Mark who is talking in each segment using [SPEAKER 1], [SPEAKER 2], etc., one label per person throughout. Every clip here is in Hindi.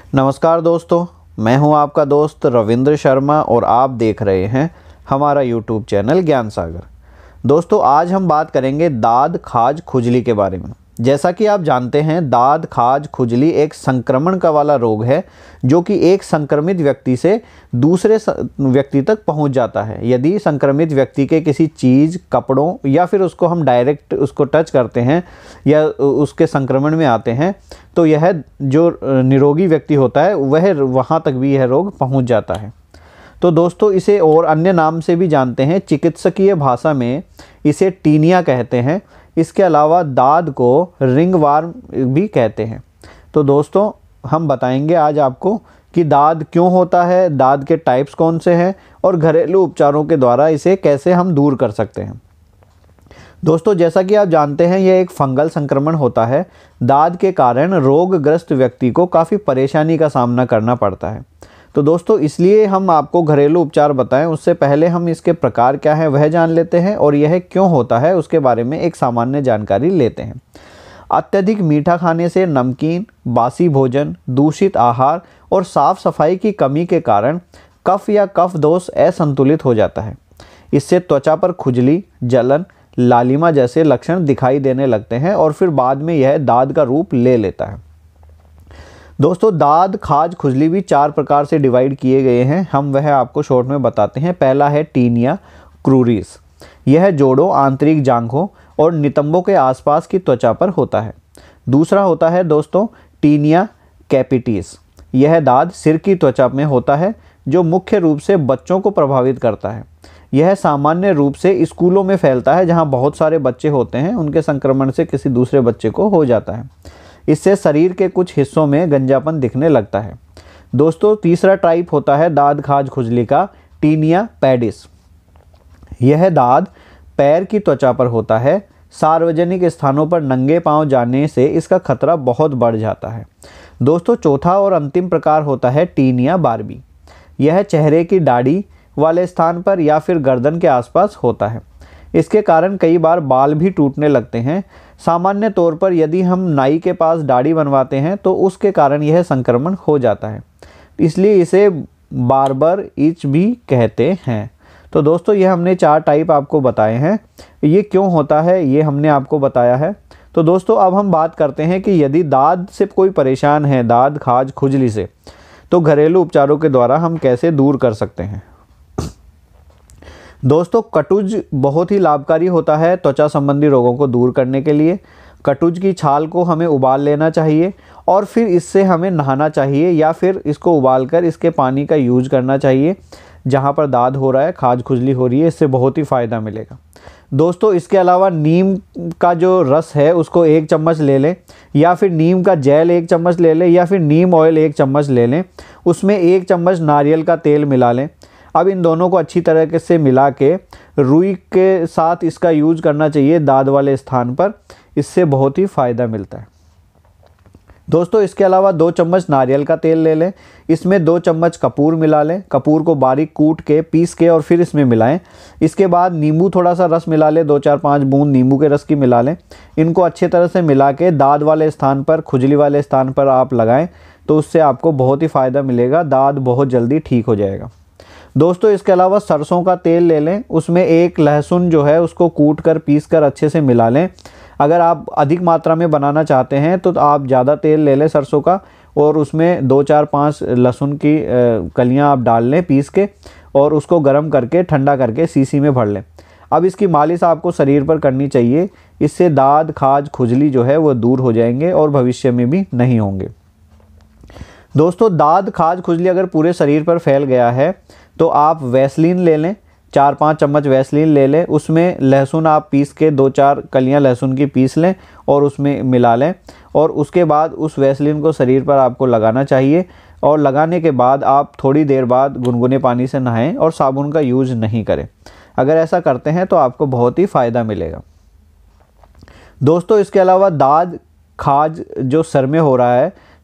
[SPEAKER 1] नमस्कार दोस्तों, मैं हूं आपका दोस्त रविंद्र शर्मा और आप देख रहे हैं हमारा यूट्यूब चैनल ज्ञान सागर। दोस्तों, आज हम बात करेंगे दाद खाज खुजली के बारे में। जैसा कि आप जानते हैं, दाद खाज खुजली एक संक्रमण का वाला रोग है जो कि एक संक्रमित व्यक्ति से दूसरे व्यक्ति तक पहुंच जाता है। यदि संक्रमित व्यक्ति के किसी चीज़, कपड़ों या फिर उसको हम डायरेक्ट उसको टच करते हैं या उसके संक्रमण में आते हैं तो यह जो निरोगी व्यक्ति होता है वह वहाँ तक भी यह रोग पहुँच जाता है। तो दोस्तों, इसे और अन्य नाम से भी जानते हैं। चिकित्सकीय भाषा में इसे टीनिया कहते हैं। इसके अलावा दाद को रिंगवार्म भी कहते हैं। तो दोस्तों, हम बताएंगे आज आपको कि दाद क्यों होता है, दाद के टाइप्स कौन से हैं और घरेलू उपचारों के द्वारा इसे कैसे हम दूर कर सकते हैं। दोस्तों, जैसा कि आप जानते हैं, यह एक फंगल संक्रमण होता है। दाद के कारण रोगग्रस्त व्यक्ति को काफ़ी परेशानी का सामना करना पड़ता है। तो दोस्तों, इसलिए हम आपको घरेलू उपचार बताएं उससे पहले हम इसके प्रकार क्या है वह जान लेते हैं और यह क्यों होता है उसके बारे में एक सामान्य जानकारी लेते हैं। अत्यधिक मीठा खाने से, नमकीन, बासी भोजन, दूषित आहार और साफ सफाई की कमी के कारण कफ या कफ दोष असंतुलित हो जाता है। इससे त्वचा पर खुजली, जलन, लालिमा जैसे लक्षण दिखाई देने लगते हैं और फिर बाद में यह दाद का रूप ले लेता है। दोस्तों, दाद खाज खुजली भी 4 प्रकार से डिवाइड किए गए हैं। हम वह आपको शॉर्ट में बताते हैं। पहला है टीनिया क्रूरिस। यह जोड़ों, आंतरिक जांघों और नितंबों के आसपास की त्वचा पर होता है। दूसरा होता है दोस्तों टीनिया कैपिटिस। यह दाद सिर की त्वचा में होता है जो मुख्य रूप से बच्चों को प्रभावित करता है। यह सामान्य रूप से स्कूलों में फैलता है जहां बहुत सारे बच्चे होते हैं, उनके संक्रमण से किसी दूसरे बच्चे को हो जाता है। इससे शरीर के कुछ हिस्सों में गंजापन दिखने लगता है। दोस्तों, तीसरा टाइप होता है दाद खाज खुजली का, टीनिया पैडिस। यह दाद पैर की त्वचा पर होता है। सार्वजनिक स्थानों पर नंगे पांव जाने से इसका खतरा बहुत बढ़ जाता है। दोस्तों, चौथा और अंतिम प्रकार होता है टीनिया बार्बी। यह चेहरे की दाढ़ी वाले स्थान पर या फिर गर्दन के आसपास होता है। इसके कारण कई बार बाल भी टूटने लगते हैं। सामान्य तौर पर यदि हम नाई के पास दाढ़ी बनवाते हैं तो उसके कारण यह संक्रमण हो जाता है, इसलिए इसे बार्बर इच भी कहते हैं। तो दोस्तों, ये हमने 4 टाइप आपको बताए हैं। ये क्यों होता है ये हमने आपको बताया है। तो दोस्तों, अब हम बात करते हैं कि यदि दाद से कोई परेशान है, दाद खाज खुजली से, तो घरेलू उपचारों के द्वारा हम कैसे दूर कर सकते हैं। दोस्तों, कटुज बहुत ही लाभकारी होता है त्वचा संबंधी रोगों को दूर करने के लिए। कटुज की छाल को हमें उबाल लेना चाहिए और फिर इससे हमें नहाना चाहिए या फिर इसको उबालकर इसके पानी का यूज करना चाहिए जहां पर दाद हो रहा है, खाज खुजली हो रही है। इससे बहुत ही फ़ायदा मिलेगा। दोस्तों, इसके अलावा नीम का जो रस है उसको 1 चम्मच ले लें या फिर नीम का जेल 1 चम्मच ले लें या फिर नीम ऑयल 1 चम्मच ले लें। उसमें 1 चम्मच नारियल का तेल मिला लें। अब इन दोनों को अच्छी तरह से मिला के रुई के साथ इसका यूज करना चाहिए दाद वाले स्थान पर। इससे बहुत ही फ़ायदा मिलता है। दोस्तों, इसके अलावा 2 चम्मच नारियल का तेल ले लें। इसमें 2 चम्मच कपूर मिला लें। कपूर को बारीक कूट के, पीस के और फिर इसमें मिलाएं। इसके बाद नींबू थोड़ा सा रस मिला लें, 2-4-5 बूंद नींबू के रस की मिला लें। इनको अच्छे तरह से मिला के दाद वाले स्थान पर, खुजली वाले स्थान पर आप लगाएं तो उससे आपको बहुत ही फ़ायदा मिलेगा। दाद बहुत जल्दी ठीक हो जाएगा। दोस्तों, इसके अलावा सरसों का तेल ले लें। उसमें 1 लहसुन जो है उसको कूट कर, पीस कर अच्छे से मिला लें। अगर आप अधिक मात्रा में बनाना चाहते हैं तो आप ज़्यादा तेल ले लें सरसों का और उसमें 2-4-5 लहसुन की कलियां आप डाल लें पीस के और उसको गर्म करके, ठंडा करके शीशी में भर लें। अब इसकी मालिश आपको शरीर पर करनी चाहिए। इससे दाद खाज खुजली जो है वो दूर हो जाएंगे और भविष्य में भी नहीं होंगे। दोस्तों, दाद खाज खुजली अगर पूरे शरीर पर फैल गया है तो आप वैसलीन ले लें। 4-5 चम्मच वैसलीन ले लें। उसमें लहसुन आप पीस के 2-4 कलियां लहसुन की पीस लें और उसमें मिला लें और उसके बाद उस वैसलीन को शरीर पर आपको लगाना चाहिए और लगाने के बाद आप थोड़ी देर बाद गुनगुने पानी से नहाएं और साबुन का यूज़ नहीं करें। अगर ऐसा करते हैं तो आपको बहुत ही फ़ायदा मिलेगा। दोस्तों, इसके अलावा दाद खाज जो सर में हो रहा है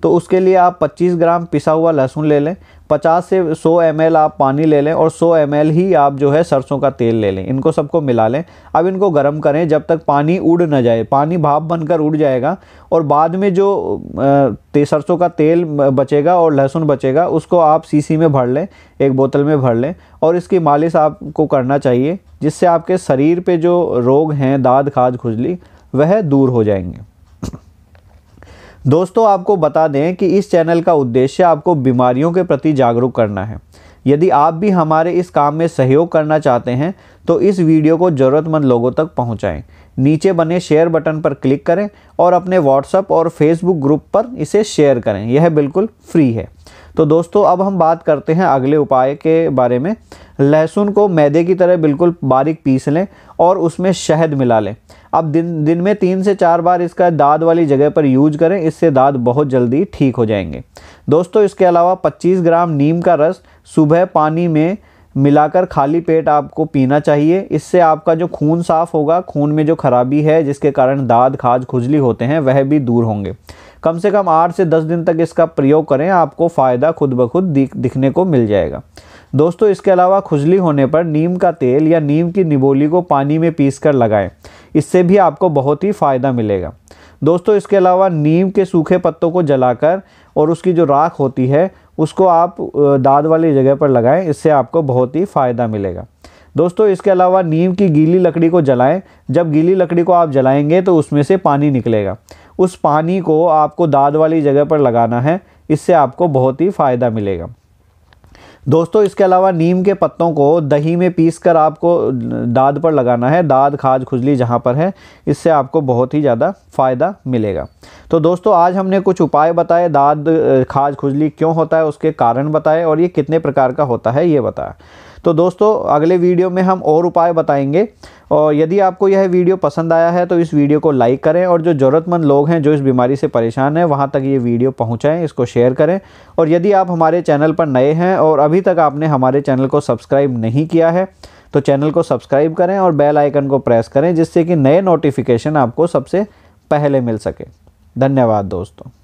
[SPEAKER 1] तो उसके लिए आप 25 ग्राम पिसा हुआ लहसुन ले लें, 50 से 100 ml आप पानी ले लें और 100 ml ही आप जो है सरसों का तेल ले लें। इनको सबको मिला लें। अब इनको गर्म करें जब तक पानी उड़ न जाए। पानी भाप बनकर उड़ जाएगा और बाद में जो सरसों का तेल बचेगा और लहसुन बचेगा उसको आप सीसी में भर लें, एक बोतल में भर लें और इसकी मालिश आपको करना चाहिए, जिससे आपके शरीर पे जो रोग हैं दाद खाज खुजली वह दूर हो जाएंगे। दोस्तों आपको बता दें कि इस चैनल का उद्देश्य आपको बीमारियों के प्रति जागरूक करना है। यदि आप भी हमारे इस काम में सहयोग करना चाहते हैं तो इस वीडियो को ज़रूरतमंद लोगों तक पहुंचाएं। नीचे बने शेयर बटन पर क्लिक करें और अपने व्हाट्सएप और फेसबुक ग्रुप पर इसे शेयर करें। यह बिल्कुल फ्री है। तो दोस्तों अब हम बात करते हैं अगले उपाय के बारे में। लहसुन को मैदे की तरह बिल्कुल बारीक पीस लें और उसमें शहद मिला लें। अब दिन में 3 से 4 बार इसका दाद वाली जगह पर यूज करें, इससे दाद बहुत जल्दी ठीक हो जाएंगे। दोस्तों इसके अलावा 25 ग्राम नीम का रस सुबह पानी में मिलाकर खाली पेट आपको पीना चाहिए। इससे आपका जो खून साफ होगा, खून में जो खराबी है जिसके कारण दाद खाज खुजली होते हैं वह भी दूर होंगे। कम से कम 8 से 10 दिन तक इसका प्रयोग करें, आपको फ़ायदा खुद ब खुद दिखने को मिल जाएगा। दोस्तों इसके अलावा खुजली होने पर नीम का तेल या नीम की निबोली को पानी में पीसकर लगाएं, इससे भी आपको बहुत ही फ़ायदा मिलेगा। दोस्तों इसके अलावा नीम के सूखे पत्तों को जलाकर और उसकी जो राख होती है उसको आप दाद वाली जगह पर लगाएं, इससे आपको बहुत ही फ़ायदा मिलेगा। दोस्तों इसके अलावा नीम की गीली लकड़ी को जलाएं। जब गीली लकड़ी को आप जलाएंगे तो उसमें से पानी निकलेगा। उस पानी को आपको दाद वाली जगह पर लगाना है, इससे आपको बहुत ही फ़ायदा मिलेगा। दोस्तों इसके अलावा नीम के पत्तों को दही में पीसकर आपको दाद पर लगाना है, दाद खाज खुजली जहाँ पर है, इससे आपको बहुत ही ज़्यादा फ़ायदा मिलेगा। तो दोस्तों आज हमने कुछ उपाय बताए, दाद खाज खुजली क्यों होता है उसके कारण बताए और ये कितने प्रकार का होता है ये बताया। तो दोस्तों अगले वीडियो में हम और उपाय बताएंगे। और यदि आपको यह वीडियो पसंद आया है तो इस वीडियो को लाइक करें और जो ज़रूरतमंद लोग हैं जो इस बीमारी से परेशान हैं वहां तक ये वीडियो पहुंचाएं, इसको शेयर करें। और यदि आप हमारे चैनल पर नए हैं और अभी तक आपने हमारे चैनल को सब्सक्राइब नहीं किया है तो चैनल को सब्सक्राइब करें और बेल आइकन को प्रेस करें, जिससे कि नए नोटिफिकेशन आपको सबसे पहले मिल सके। धन्यवाद दोस्तों।